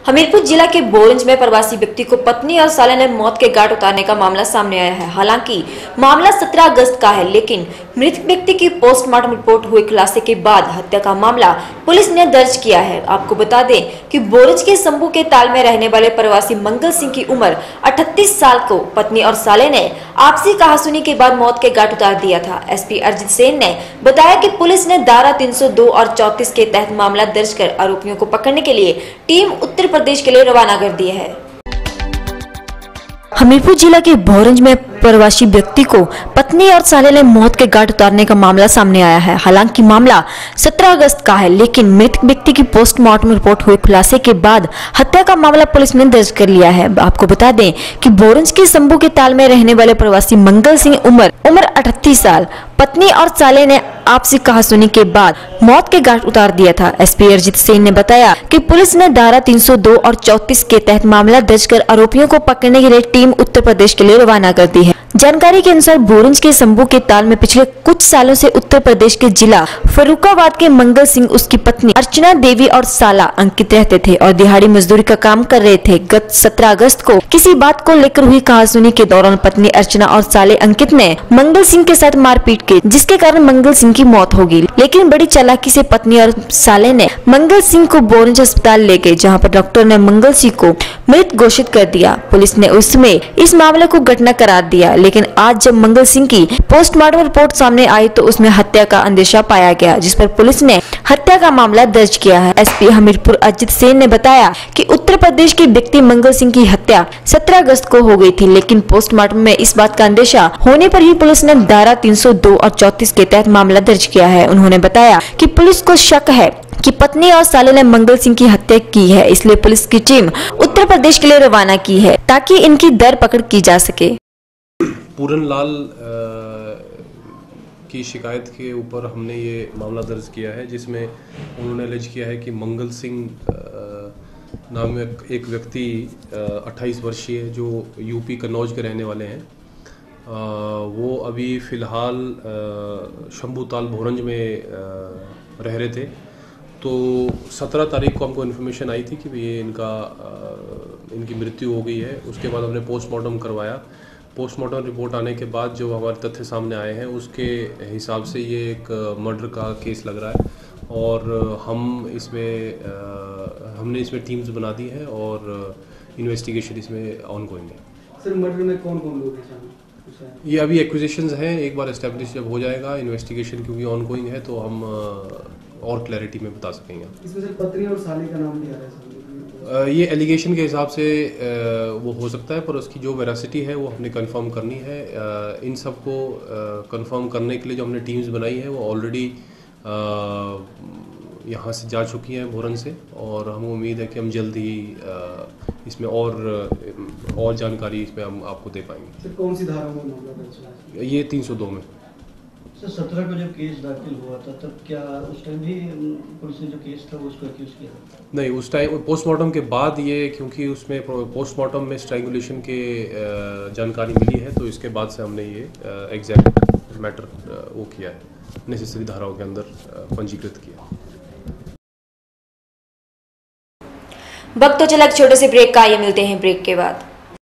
हमीरपुर जिला के बोरंज में प्रवासी व्यक्ति को पत्नी और साले ने मौत के घाट उतारने का मामला सामने आया है। हालांकि मामला 17 अगस्त का है, लेकिन मृत व्यक्ति की पोस्टमार्टम रिपोर्ट हुए खुलासे के बाद हत्या का मामला पुलिस ने दर्ज किया है। आपको बता दें कि बोरंज के शंभू के ताल में रहने वाले प्रवासी मंगल सिंह की उम्र 38 साल को पत्नी और साले ने आपसी कहासुनी के बाद मौत के घाट उतार दिया था। एसपी अरजित सेन ने बताया कि पुलिस ने धारा 302 और 34 के तहत मामला दर्ज कर आरोपियों को पकड़ने के लिए टीम उत्तर प्रदेश के लिए रवाना कर दी है। हमीरपुर जिला के बोरंज में प्रवासी व्यक्ति को पत्नी और साले ने मौत के घाट उतारने का मामला सामने आया है। हालांकि मामला 17 अगस्त का है, लेकिन मृत व्यक्ति की पोस्टमार्टम रिपोर्ट हुए खुलासे के बाद हत्या का मामला पुलिस ने दर्ज कर लिया है। आपको बता दें कि बोरंज के शंभू के ताल में रहने वाले प्रवासी मंगल सिंह उम्र 38 साल पत्नी और साले ने आपसी कहासुनी के बाद मौत के घाट उतार दिया था। एसपी अरजित सेन ने बताया कि पुलिस ने धारा 302 और 34 के तहत मामला दर्ज कर आरोपियों को पकड़ने के लिए टीम उत्तर प्रदेश के लिए रवाना कर दी है। जानकारी के अनुसार बोरंज के शंभू के ताल में पिछले कुछ सालों से उत्तर प्रदेश के जिला फर्रुखाबाद के मंगल सिंह, उसकी पत्नी अर्चना देवी और साला अंकित रहते थे और दिहाड़ी मजदूरी का काम कर रहे थे। गत 17 अगस्त को किसी बात को लेकर हुई कहासुनी के दौरान पत्नी अर्चना और साले अंकित ने मंगल सिंह के साथ मारपीट की, जिसके कारण मंगल सिंह की मौत हो गई। लेकिन बड़ी चालाकी से पत्नी और साले ने मंगल सिंह को बोरंज अस्पताल ले गए, जहाँ पर डॉक्टर ने मंगल सिंह को मृत घोषित कर दिया। पुलिस ने उस समय इस मामले को घटना करार दिया, लेकिन आज जब मंगल सिंह की पोस्टमार्टम रिपोर्ट सामने आई तो उसमें हत्या का अंदेशा पाया गया, जिस पर पुलिस ने हत्या का मामला दर्ज किया है। एसपी हमीरपुर अरजित सेन ने बताया कि उत्तर प्रदेश के व्यक्ति मंगल सिंह की हत्या 17 अगस्त को हो गई थी, लेकिन पोस्टमार्टम में इस बात का अंदेशा होने पर ही पुलिस ने धारा 302 और 34 के तहत मामला दर्ज किया है। उन्होंने बताया कि पुलिस को शक है कि पत्नी और साले ने मंगल सिंह की हत्या की है, इसलिए पुलिस की टीम उत्तर प्रदेश के लिए रवाना की है ताकि इनकी दर पकड़ की जा सके। पूरन लाल की शिकायत के ऊपर हमने ये मामला दर्ज किया है, जिसमें उन्होंने एलिज किया है कि मंगल सिंह नाम में एक व्यक्ति 28 वर्षीय जो यूपी कन्नौज के रहने वाले हैं, वो अभी फ़िलहाल शंभू ताल बोरंज में रह रहे थे। तो 17 तारीख को हमको इन्फॉर्मेशन आई थी कि ये इनकी मृत्यु हो गई है। उसके बाद हमने पोस्टमार्टम करवाया। पोस्टमार्टम रिपोर्ट आने के बाद जो हमारे तथ्य सामने आए हैं उसके हिसाब से ये एक मर्डर का केस लग रहा है और हमने इसमें टीम्स बना दी है और इन्वेस्टिगेशन इसमें ऑनगोइंग है। सर, मर्डर में कौन कौन लोग हैं? ये अभी एक्विजिशंस हैं, एक बार एस्टेब्लिश जब हो जाएगा इन्वेस्टिगेशन, क्योंकि ऑनगोइंग है तो हम और क्लैरिटी में बता सकेंगे। इसमें सर पत्नी और साले का नाम भी आ रहा है। ये एलिगेशन के हिसाब से वो हो सकता है, पर उसकी जो वेरासिटी है वो हमने कंफर्म करनी है। इन सब को कंफर्म करने के लिए जो हमने टीम्स बनाई है वो ऑलरेडी यहाँ से जा चुकी हैं बोरंज से, और हमें उम्मीद है कि हम जल्द ही इसमें और जानकारी इसमें हम आपको दे पाएंगे। सर, कौन सी धारा में मामला दर्ज है? ये 302 में। सर, 17 को जब केस दाखिल हुआ था तब क्या उस टाइम भी पुलिस ने जो केस था उसको एक्यूज किया था? नहीं, उस टाइम पोस्टमार्टम के बाद ये, क्योंकि उसमें पोस्टमार्टम में स्ट्रैंगुलेशन के जानकारी मिली है, तो इसके बाद से हमने ये एग्जैक्ट मैटर वो किया है, नेसेसरी धाराओं के अंदर पंजीकृत किया। वक्त तो चला एक छोटे से ब्रेक का, ये मिलते हैं ब्रेक के बाद।